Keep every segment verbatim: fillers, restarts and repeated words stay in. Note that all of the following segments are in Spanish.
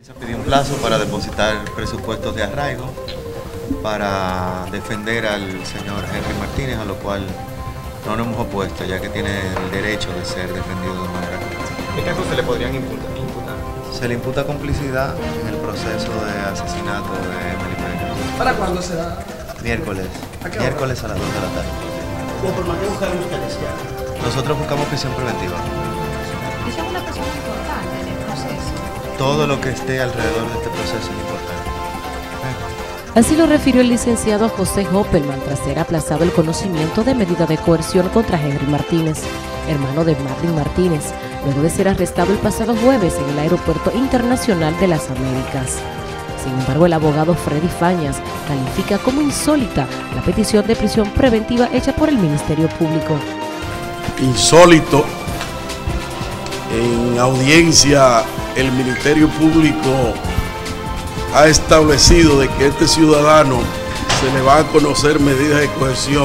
Se pidió un plazo para depositar presupuestos de arraigo para defender al señor Henry Martínez, a lo cual no nos hemos opuesto, ya que tiene el derecho de ser defendido de manera correcta. ¿Qué casos se le podrían imputar? Se le imputa complicidad en el proceso de asesinato de Emily Peguero. ¿Para cuándo será? Miércoles. Miércoles a las dos de la tarde. ¿Por qué buscaron ustedes ya? Nosotros buscamos prisión preventiva. ¿Es una persona importante en el proceso? Todo lo que esté alrededor de este proceso es importante. Así lo refirió el licenciado José Hoppelman tras ser aplazado el conocimiento de medida de coerción contra Henry Martínez, hermano de Marlin Martínez, luego de ser arrestado el pasado jueves en el Aeropuerto Internacional de las Américas. Sin embargo, el abogado Freddy Fañas califica como insólita la petición de prisión preventiva hecha por el Ministerio Público. Insólito. En audiencia, el Ministerio Público ha establecido de que este ciudadano se le va a conocer medidas de coerción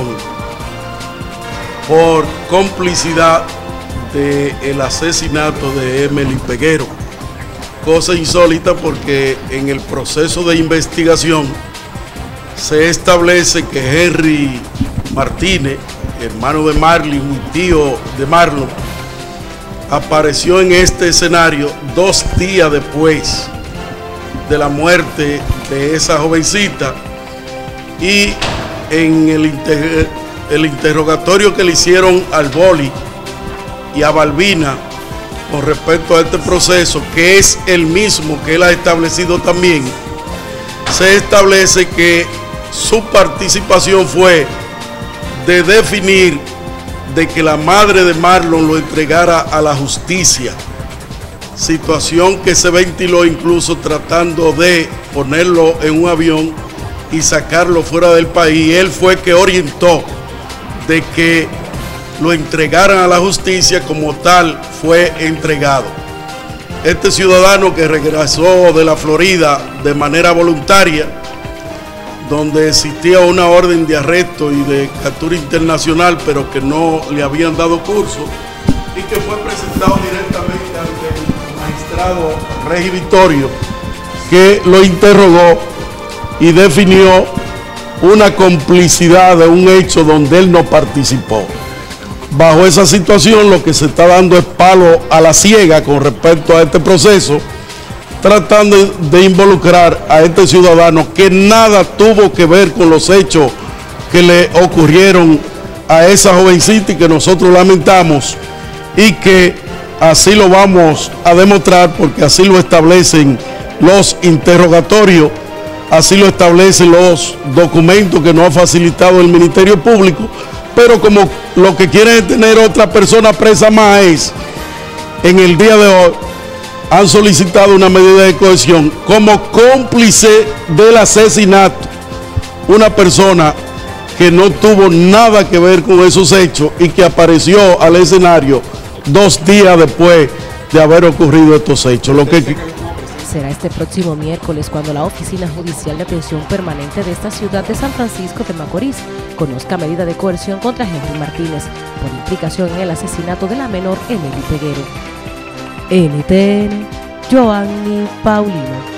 por complicidad del asesinato de Emily Peguero. Cosa insólita porque en el proceso de investigación se establece que Henry Martínez, hermano de Marlin y tío de Marlon, apareció en este escenario dos días después de la muerte de esa jovencita, y en el, inter el interrogatorio que le hicieron al Boli y a Balbina con respecto a este proceso, que es el mismo que él ha establecido también, se establece que su participación fue de definir de que la madre de Marlon lo entregara a la justicia, situación que se ventiló incluso tratando de ponerlo en un avión y sacarlo fuera del país. Él fue que orientó de que lo entregaran a la justicia, como tal fue entregado. Este ciudadano que regresó de la Florida de manera voluntaria, donde existía una orden de arresto y de captura internacional, pero que no le habían dado curso, y que fue presentado directamente ante el magistrado Regi Vittorio, que lo interrogó y definió una complicidad de un hecho donde él no participó. Bajo esa situación, lo que se está dando es palo a la ciega con respecto a este proceso, tratando de involucrar a este ciudadano que nada tuvo que ver con los hechos que le ocurrieron a esa jovencita y que nosotros lamentamos, y que así lo vamos a demostrar porque así lo establecen los interrogatorios, así lo establecen los documentos que nos ha facilitado el Ministerio Público. Pero como lo que quieren es tener otra persona presa más, es, en el día de hoy han solicitado una medida de coerción como cómplice del asesinato, una persona que no tuvo nada que ver con esos hechos y que apareció al escenario dos días después de haber ocurrido estos hechos. Lo que Será este próximo miércoles cuando la Oficina Judicial de Atención Permanente de esta ciudad de San Francisco de Macorís conozca medida de coerción contra Henry Martínez por implicación en el asesinato de la menor Emily Peguero. N T N, Joanny Paulino.